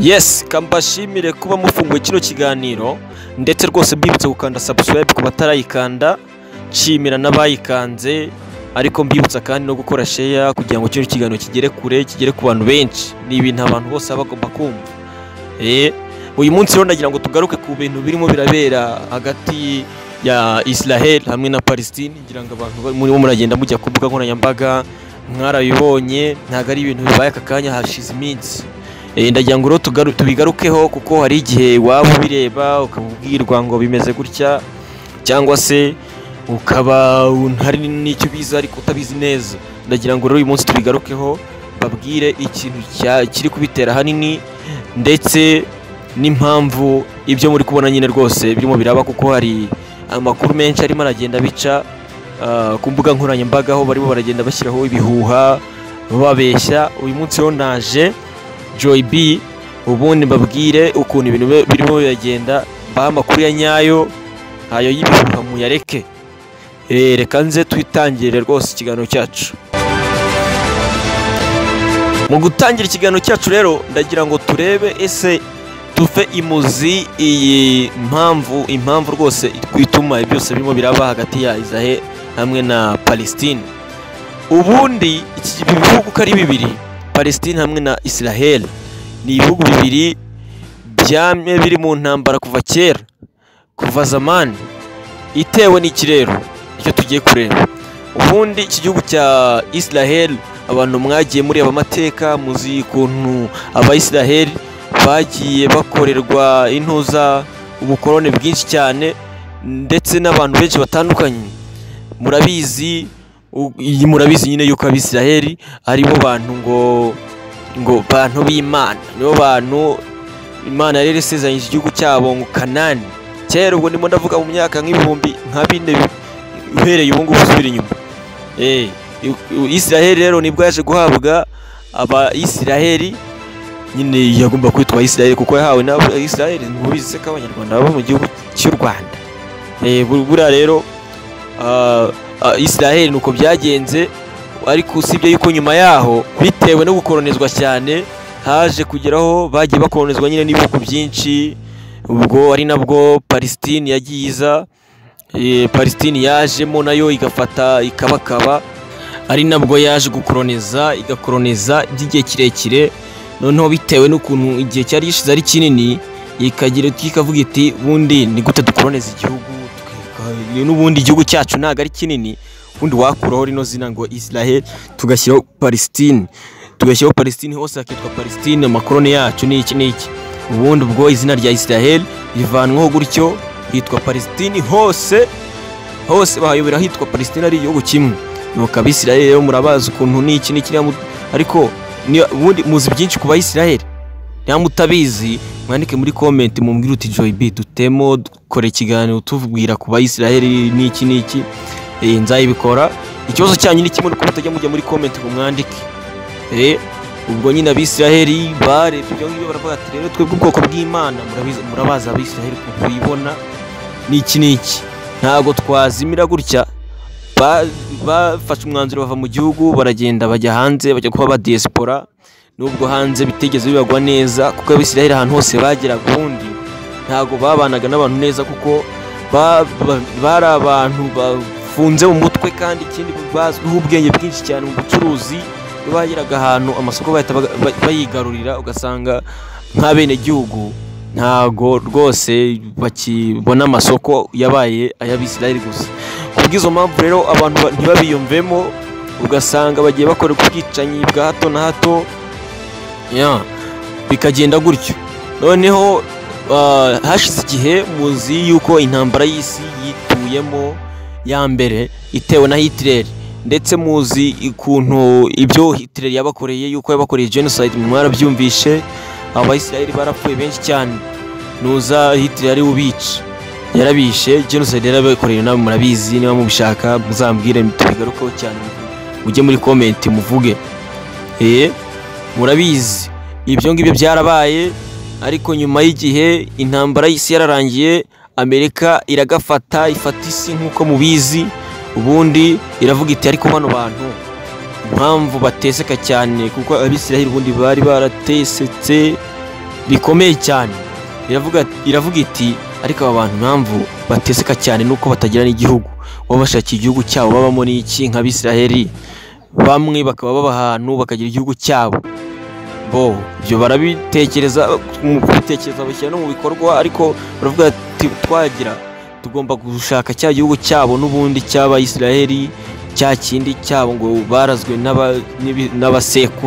Yes, kambashimire kuba mufunguye kino kiganiro ndetse rwose mbibutse gukanda subscribe ku batarayikanda, nshimira n'abayikanze, ariko mbibutsa kandi no gukora share kugira ngo kino kiganiro kigere kure, kigere ku bantu benshi. Ni ibintu abantu bose bagomba kumva. Uyu munsi rero ndagira ngo tugaruke ku bintu birimo birabera hagati ya Israel hamwe na Palestine, ngira ngo abantu murimo muragenda mujya ku mbuga nkoranyambaga mwarabibonye, ntago ari ibintu bibaye akakanya hashize iminsi. Ndagira ngo rero tubigarukeho kuko hari igihe waba ubireba ukabubwirwa ngo bimeze gutya, cyangwa se ukaba hari n'icyo biza ariko utabizi neza. Ndagira ngo rero uyu munsi tubigarukeho, babwire ikintu kiri kubitera hanini ndetse n'impamvu ibyo muri kubona nyine rwose birimo biraba, kuko hari amakuru menshi arimo aragenda bica ku mbuga nkoranyambaga aho barimo baragenda bashyiraho ibihuha babeshya. Uyu munsi rero naje JOYBE ubundi mbabwire ukuntu ibintu birimo biragenda, baha amakuru ya nyayo, ayo y'ibihuha muyareke. Reka nze twitangire rwose ikiganiro cyacu. Mu gutangira ikiganiro cyacu rero ndagira ngo turebe ese tuve imuzi iyi impamvu rwose ituma byose birimo biraba hagati ya Israel hamwe na Palestine. Ubundi iki bihugu ko ari bibiri, Palestine hamwe na Israel, ni ibihugu bibiri byamye biri mu ntambara kuva kera, kuva zamani, itewe n'ikirero. Icyo tugiye kureba ubundi iki gihugu cya Israel, abantu mwagiye muri amateka muzi ukuntu Abayisrael bagiye bakorerwa intuza ubukorone bwinshi cyane, ndetse n'abantu benshi batandukanye. Murabizi nyine yuko Abisiraheli aribo bantu ngo bantu b'Imana, nibo bantu Imana rero isezeranyije igihugu cyabo ngo Kanani. Kera ubwo ndimo ndavuga mu myaka nk'ibihumbi nka 4 uhereye ubu ngubu usubira inyuma. Israel rero nibwo yaje guhabwa Abayisiraheli, nyine yagomba kwitwa Israel kuko yahawe na Israel. Mubizi ko abanyarwanda baba mu gihugu cy'u Rwanda. Buriya rero Israel nuko byagenze, ariko usibye yuko nyuma yaho bitewe no gukoronizwa cyane haje kugeraho bagiye bakoronizwa nyine n'ibihugu byinshi. Ubwo ari nabwo Palestine yagiza, Palestine yajemo nayo igafata ikabakaba, ari nabwo yaje gukoroniza igakoroniza by'igihe kirekire. Noneho bitewe n'ukuntu igihe cyari gishize ari kinini, ikavuga iti bundi ni gute dukoroniza igihugu, n'ubundi igihugu cyacu ntago ari kinini, ubundi wakuraho rino zina ngo Israel tugashyiraho Palestine, hose hakitwa Palestine, amakoroni yacu ni iki. Ubundi ubwo izina rya Israel rivanwaho gutyo hitwa Palestine, hose bahayobera hitwa Palestine ari igihugu kimwe. Nuko Abisiraheli rero murabazi ukuntu ni iki, ariko ubundi muzi byinshi ku Bayisiraheli. Niba mutabizi mwandike muri comment mumbwire uti JOYBE dutemo dukore ikiganiro tuvubwira ku Bayisiraheli ni iki. Nzayibikora. Ikibazo cyanyu ni kimwe, nuko mutajya mujya muri comment ngo mwandike. Ubwo nyine Abisiraheli barebye ibyo ngibyo baravuga ati rero twebwe ubwoko bw'Imana murabaza Abisiraheli kubibona ni iki, ntago twazimira gutya. Bafashe umwanzuro bava mu gihugu baragenda bajya hanze, bajya kuba ba diaspora. Nubwo hanze bitegeze bibagwa neza, kuko Abisiraheli ahantu hose bageraga ubundi ntago babanaga n'abantu neza, kuko bari abantu bafunze mu mutwe, kandi ikindi bazwiho ubwenge bwinshi cyane mu bucuruzi. Bageraga ahantu amasoko bahita bayigarurira, ugasanga nk'abene gihugu ntago rwose bakibona amasoko, yabaye ay'Abisiraheli gusa. Kubw'izo mpamvu rero abantu ntibabiyumvemo, ugasanga bagiye bakora ubwicanyi bwa hato na hato, bikagenda gutyo. Noneho hashize igihe muzi yuko intambara y'isi yituyemo ya mbere itewe na Hitler, ndetse muzi ukuntu ibyo Hitler yabakoreye, yuko yabakoreye genocide. Mwarabyumvishe, Abayisiraheli barapfuye benshi cyane. Nuza Hitler ari ubica, yarabishe, genocide yarabakoreye, nawe murabizi. Niba mubishaka muzambwire tubigarukeho cyane, mujye muri comment muvuge. Murabizi ibyo ngibyo byarabaye, ariko nyuma y'igihe intambara y'isi yararangiye, Amerika ifata isi nk'uko mubizi. Ubundi iravuga iti ariko bano bantu impamvu bateseka cyane, kuko Abisiraheli ubundi bari baratesetse bikomeye cyane. Iravuga iti ariko aba bantu mpamvu bateseka cyane nuko batagira n'igihugu, wabashakiye igihugu cyabo babamo n'iki nk'Abisiraheli, bamwe bakaba baba ahantu bakagira igihugu cyabo. Ibyo barabitekereza bashyira no mu bikorwa, ariko baravuga ati tugomba gushaka cya gihugu cyabo n'ubundi cy'Abayisiraheli, cya kindi cyabo ngo barazwe n'abasekuru.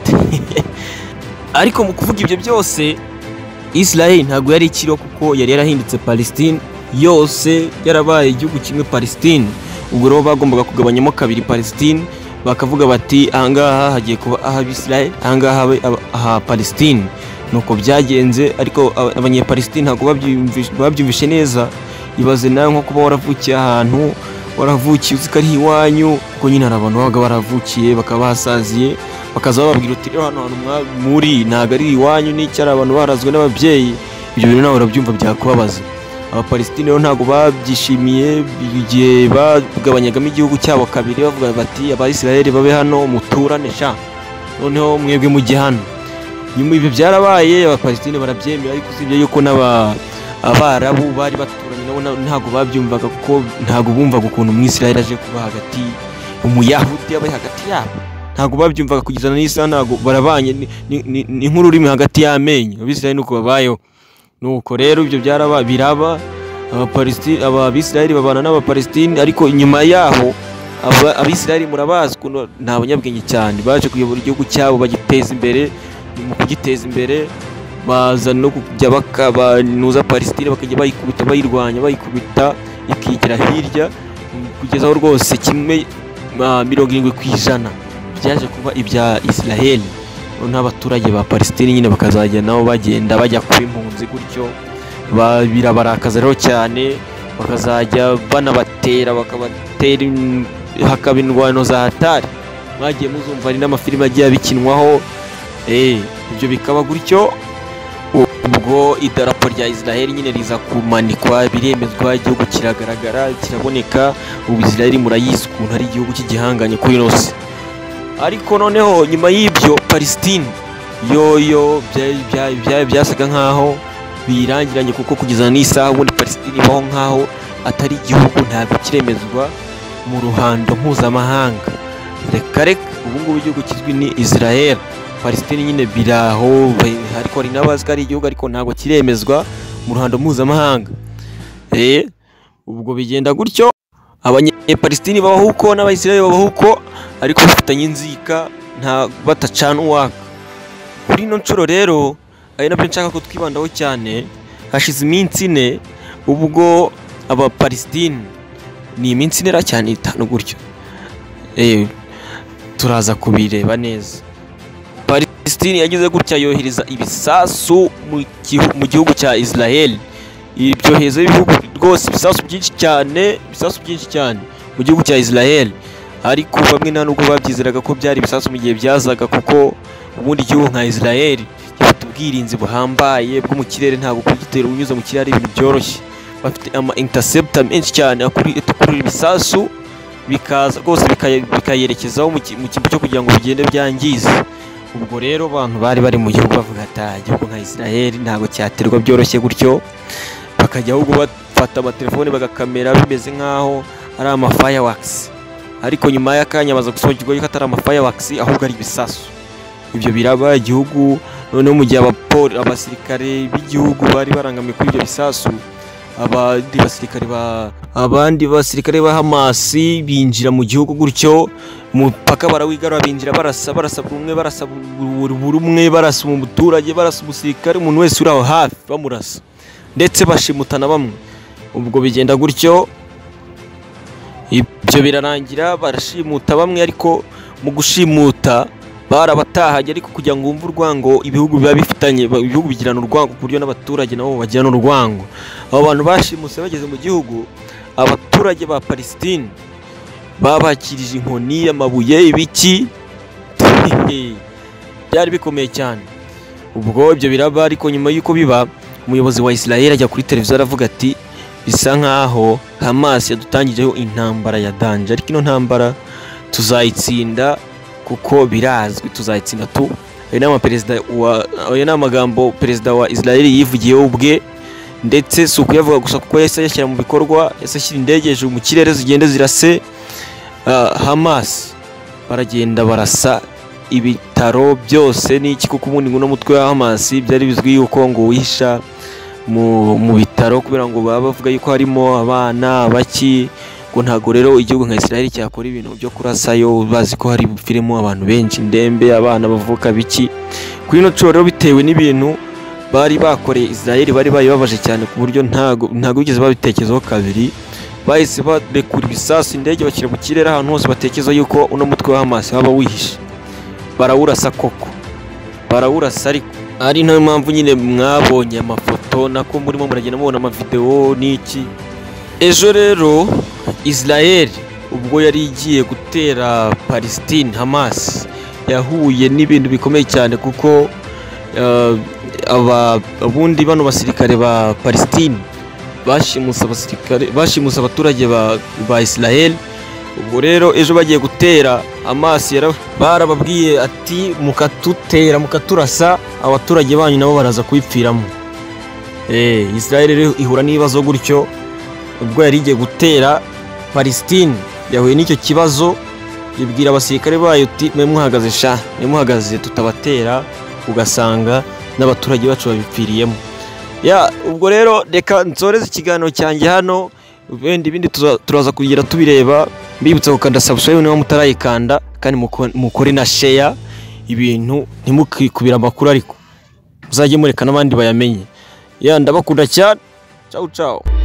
Ariko mu kuvuga ibyo byose, Israel ntabwo yari ikiriho kuko yari yarahindutse Palestine yose, yarabaye igihugu kimwe Palestine. Ubwo rero bagombaga kugabanyamo kabiri Palestine, bakavuga bati ahangaha hagiye kuba Abisiraheli, ahangaha aha Palestine. Nuko byagenze, ariko abanyepalestine ntabwo babyumvishe neza. Ibaze nawe nko kuba waravukiye ahantu, waravukiye uzi ko ari iwanyu, kuko nyine hari abantu babaga baravukiye bakaba basaziye, bakaza bababwira uti rero hano muri ntabwo ari iwanyu, n'icyari abantu barazwe n'ababyeyi. Ibyo bintu nawe urabyumva byakubabaza. Abapalestine rero ntabwo babyishimiye igihe bagabanyagamo igihugu cyabo kabiri, bavuga bati Abayisiraheli babe hano muturane sha, noneho mwebwe mujye hano. Nyuma ibyo byarabaye, Abapalestine barabyemera, ariko usibye yuko Abarabu bari baturanye nabo ntabwo babyumvaga, kuko ntabwo bumvaga ukuntu Umwisiraheli aje kuba hagati, Umuyahudi yabaye hagati yabo. Ntabwo babyumvaga kugeza n'isaha, ntabwo barabanye, ni nk'ururimi hagati y'amenyo. Abisiraheli nuko babayeho. Nuko rero ibyo biraba, Abisiraheli babana n'Abapalestine, ariko inyuma yaho Abisiraheli murabazi ukuntu nta banyabwenge cyane, baje kuyobora igihugu cyabo bagiteza imbere. Mu kugiteza imbere baza no kujya bakabanuza Palestine, bakajya bayikubita, bayikubita ikigira hirya, kugeza aho rwose kimwe 70% byaje kuba ibya Israel. N'abaturage ba Palestine nyine bakazajya nabo bagenda bajya kuba impunzi gutyo, birabarakaza rero cyane, bakazajya banabatera, bakabatera, hakaba indwano za hatari. Mwagiye muzumva ari n'amafilime agiye abikinwaho, ibyo bikaba gutyo. Ubwo idarapo rya Israel nyine riza kumanikwa, biremezwa, igihugu kiragaragara, kiraboneka. Ubu Israel murayizi ukuntu ari igihugu cy'igihanganye kuri nose. Ariko noneho nyuma y'ibyo Palestine yoyo byasaga nkaho birangiranye, kuko kugeza n'isaha ubundi Palestine ibaho nkaho atari igihugu, ntabwo kiremezwa mu ruhando mpuzamahanga. Reka ubu ngubu igihugu kizwi ni Israel. Palestine nyine biraho, ariko hari n'abazi ko ari igihugu, ariko ntabwo kiremezwa mu ruhando mpuzamahanga. Ubwo bigenda gutyo, Abanyepalestine babaho uko n'Abayisiraheli babaho uko, ariko bafitanye inzika nta batacana uwaka. Kuri ino nshuro rero ari nabyo nshaka ko twibandaho cyane. Hashize iminsi 4 ubwo Abapalestine, ni iminsi 4 cyane 5 gutyo, turaza kubireba neza. Palestine yagize gutya, yohereza ibisasu mu gihugu cya Israel. Ibyoheza ibihugu rwose, ibisasu byinshi cyane mu gihugu cya Israel. Ariko bamwe nta nubwo babyizeraga ko byari ibisasu mu gihe byazaga, kuko ubundi igihugu nka Israel gifite ubwirinzi buhambaye bwo mu kirere, ntabwo kugitera unyuze mu kirere ibintu byoroshye. Bafite ama interceptor menshi cyane akurura ibisasu, bikaza rwose bikayerekezaho mu kintu cyo kugira ngo bigende byangize. Ubwo rero abantu bari mu gihugu bavuga ati igihugu nka Israel ntabwo cyaterwa byoroshye gutyo, bakajya ahubwo bafata amatelefone bagakamera bimeze nkaho ari amafireworks. Ariko nyuma y'akanya baza gusobanukirwa yuko atari amafireworks, ahubwo ari ibisasu. Ibyo biraba igihugu. Noneho mu gihe abasirikare b'igihugu bari barangamiye kuri ibyo bisasu, abandi basirikare ba Hamas binjira mu gihugu gutyo, mupaka barawigarura, binjira barasa buri umwe, barasa umuturage, barasa umusirikare, umuntu wese uri aho hafi bamurasa, ndetse bashimutana bamwe. Ubwo bigenda gutyo, ibyo birarangira barashimuta bamwe, ariko mu gushimuta barabatahanye, ariko kugira ngo wumve urwango ibihugu biba bifitanye, ibihugu bigirana urwango ku buryo n'abaturage nabo bagirana urwango. Abo bantu bashimuse bageze mu gihugu, abaturage ba Palestine babakirije inkoni, amabuye, ibiki, byari bikomeye cyane. Ubwo ibyo biraba, ariko nyuma y'uko biba, umuyobozi wa Israel ajya kuri televiziyo aravuga ati bisa nkaho Hamas yadutangijeho intambara ya danje, ariko ino ntambara tuzayitsinda, kuko birazwi tuzayitsinda ayo ni amagambo perezida wa Israel yivugiye ubwe, ndetse si ukuyavuga gusa kuko yahise yashyira mu bikorwa, yahise ashyira indege hejuru mu kirere zigenda zirase Hamas, baragenda barasa ibitaro byose n'iki, kuko ubundi ngo no mutwe wa Hamas byari bizwi yuko ngo wihisha mu bitaro kubera ngo baba bavuga yuko harimo abana baki, ngo ntago rero igihugu nka Israel cyakora ibintu byo kurasayo bazi ko hari bupfiremo abantu benshi, ndembe, abana bavuka biki. Kuri no cyo rero bitewe n'ibintu bari bakoreye Israel bari bayibabaje cyane ku buryo ntago bigeze babitekerezaho kabiri, bahise barekura ibisasu indege bakira mu kirere ahantu hose batekereza yuko uno mutwe wa Hamas baba wihishe, barawurasa koko, barawurasa ariko ari nayo mpamvu nyine mwabonye amafoto nako murimo muragenda mubona amavideo n'iki. Ejo rero Israel ubwo yari igiye gutera Palestine, Hamas yahuye n'ibintu bikomeye cyane, kuko abundi bano basirikare ba Palestine bashimusa abaturage ba Israel. Ubwo rero ejo bagiye gutera Hamas barababwiye ati mukatutera mukaturasa abaturage banyu nabo baraza kubipfiramo. Israel rero ihura n'ibibazo gutyo, ubwo yari igiye gutera Palestine yahuye n'icyo kibazo, ibwira abasirikare bayo ati muhagaze tutabatera, ugasanga n'abaturage bacu babipfiriyemo. Ubwo rero reka nsoreze ikiganiro cyanjye hano, ibindi turaza kugira tubireba. Mbibutsa gukanda subscribe niba mutarayikanda, kandi mukore na share ibintu, ntimukikubira amakuru ariko muzajye mureka n'abandi bayamenye. Ndabakunda cyane, ciao ciao.